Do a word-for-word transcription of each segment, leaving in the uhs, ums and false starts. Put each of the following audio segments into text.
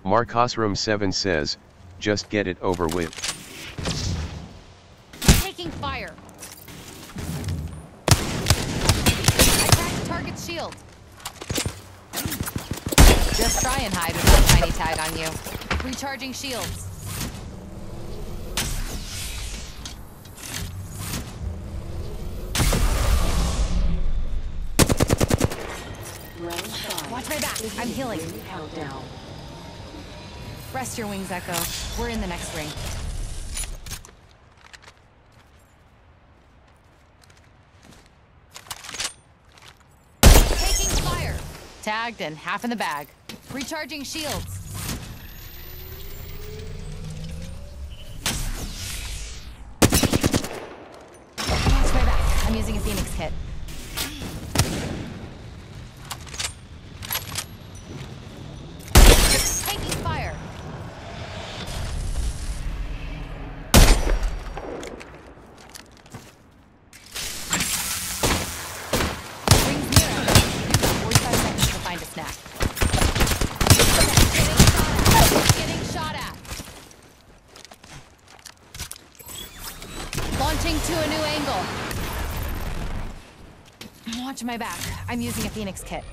Marcosroom seven says, just get it over with. Taking fire. I cracked target's shield. Just try and hide without tiny tag on you. Recharging shields. Watch my back. I'm healing. Countdown. Rest your wings, Echo. We're in the next ring. Taking fire. Tagged and half in the bag. Recharging shields. Watch my back. I'm using a Phoenix kit. Taking fire. Rings near us. forty-five seconds to find a snack. Getting shot at. Launching to a new angle. Watch my back. I'm using a Phoenix kit.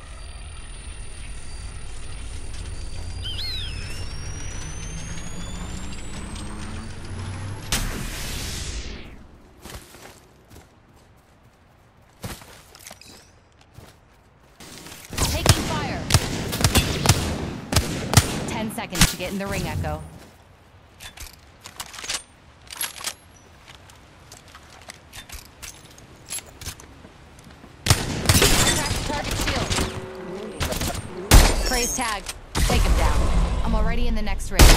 Taking fire. Ten seconds to get in the ring, Echo. Cracked target shield. Praise tag. Take him down. I'm already in the next ring.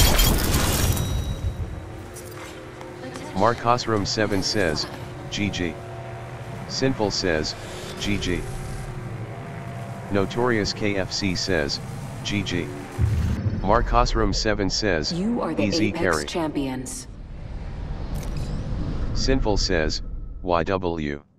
Marcosroom seven says, G G. Sinful says, G G. Notorious K F C says, G G. Marcosroom seven says, You are the easy Apex carry. champions. Sinful says, Y W.